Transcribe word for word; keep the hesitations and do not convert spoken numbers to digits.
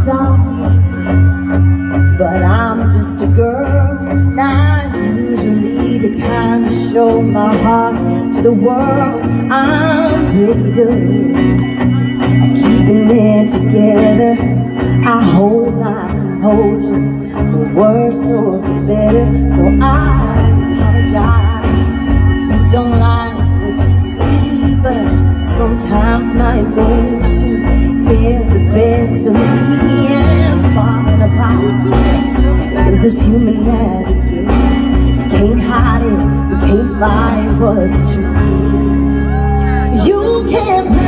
song, but I'm just a girl, not usually the kind to show my heart to the world. I'm pretty good at keeping it together. I hold my composure, for worse or for better. So I apologize if you don't like what you see, but sometimes my emotions get the best of me, and falling apart is as human as it gets. You can't hide it, you can't fight what you need. You can't